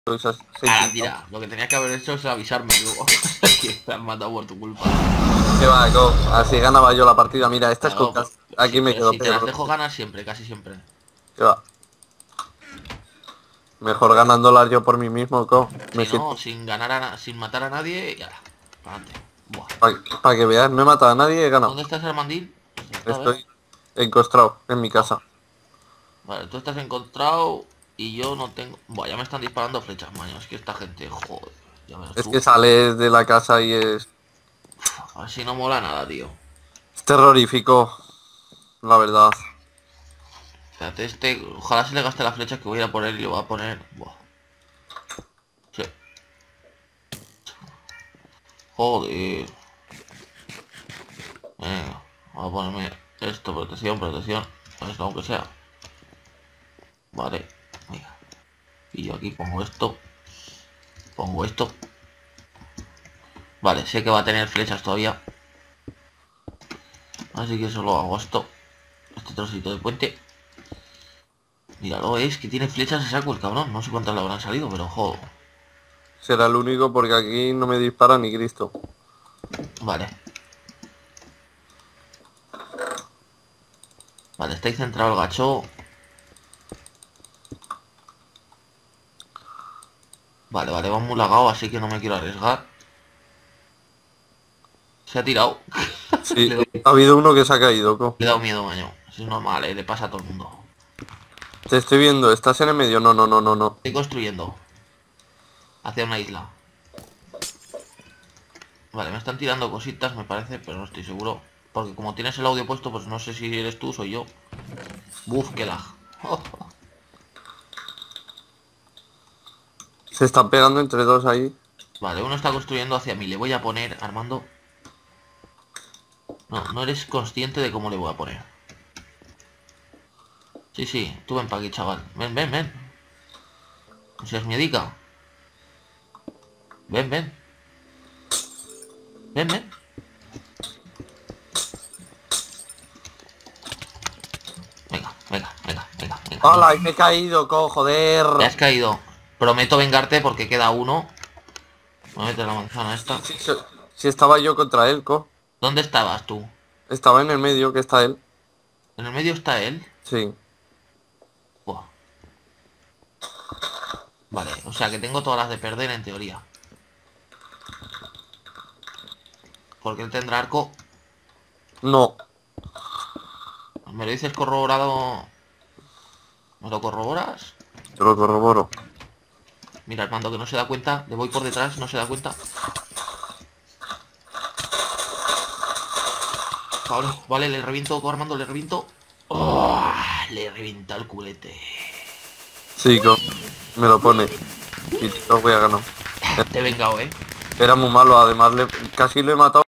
esas Ah, 6. tira, lo que tenía que haber hecho es avisarme luego. Que me han matado por tu culpa. Que va, go. Así ganaba yo la partida. Mira, esta es con Claro, casa. Aquí sí, me pero quedo si te las pegado. dejo ganar siempre, casi siempre. Que va. Mejor ganándolas yo por mí mismo, go. Me Si no, siento. sin matar a nadie, ya. Adelante. Buah. Para que veas, no he matado a nadie y he ganado. ¿Dónde estás, Armandil? A ver. Estoy encostrado en mi Ah, casa. vale, tú estás encontrado y yo no tengo... Buah, ya me están disparando flechas, maño. Es que esta gente, joder. Ya verás Es tú. que sales de la casa y es Así no mola nada, tío. terrorífico, la verdad. Espérate, ojalá se le gaste la flecha que voy a ir a por él y lo voy a poner... Buah. Sí. Joder. Venga, voy a ponerme esto, protección. Esto, aunque sea. Vale. Venga. Y yo aquí pongo esto. Pongo esto. Vale, sé que va a tener flechas todavía. Así que solo hago esto. Este trocito de puente. Míralo, es que tiene flechas de saco el cabrón. No sé cuántas le habrán salido, pero joder. Será el único porque aquí no me dispara ni Cristo. Vale. Vale, está ahí centrado el gacho. Vale, va muy lagado, así que no me quiero arriesgar. Se ha tirado. Sí, le, doy- ha habido uno que se ha caído, co. le he dado miedo, maño. Eso es normal, le pasa a todo el mundo. Te estoy viendo, estás en el medio. No, no, no, no, no. Estoy construyendo. Hacia una isla. Vale, me están tirando cositas, me parece, pero no estoy seguro. Porque como tienes el audio puesto, pues no sé si eres tú o soy yo. Buf, qué lag. Se están pegando entre dos ahí. Vale, uno está construyendo hacia mí. Le voy a poner, Armando. No, no eres consciente de cómo le voy a poner. Sí, tú ven para aquí, chaval. Ven. No seas miedica. Ven. Ven. Venga. ¡Hala! Y me he caído, co, joder. Te has caído. Prometo vengarte porque queda uno. Voy a meter la manzana Sí, esta. sí, sí, sí estaba yo contra él, co. ¿Dónde estabas tú? Estaba en el medio, que está él. ¿En el medio está él? Sí. Buah. Vale, o sea que tengo todas las de perder en teoría. Porque él tendrá arco. No, ¿Me lo dices corroborado? ¿Me lo corroboras? te lo corroboro. Mira, Armando, que no se da cuenta. Le voy por detrás, no se da cuenta. Vale, le reviento, Armando, le reviento. Oh, le revienta el culete. Sí, co. Me lo pone. Y lo voy a ganar. Te he vengado, Era muy malo, además casi lo he matado.